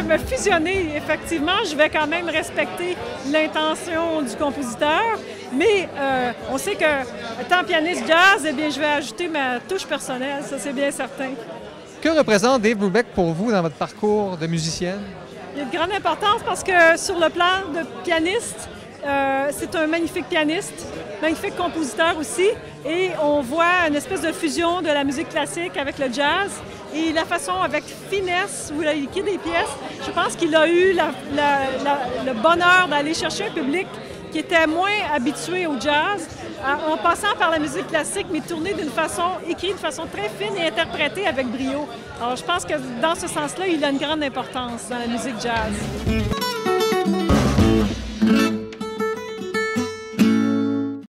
vais fusionner. Effectivement, je vais quand même respecter l'intention du compositeur, mais on sait que, étant pianiste jazz, eh bien, je vais ajouter ma touche personnelle, ça c'est bien certain. Que représente Dave Brubeck pour vous dans votre parcours de musicienne? Il y a de grande importance parce que sur le plan de pianiste, c'est un magnifique pianiste, magnifique compositeur aussi, et on voit une espèce de fusion de la musique classique avec le jazz et la façon avec finesse où il a écrit des pièces. Je pense qu'il a eu le bonheur d'aller chercher un public qui était moins habitué au jazz, en passant par la musique classique, mais tournée écrite de façon très fine et interprétée avec brio. Alors je pense que dans ce sens-là, il a une grande importance dans la musique jazz.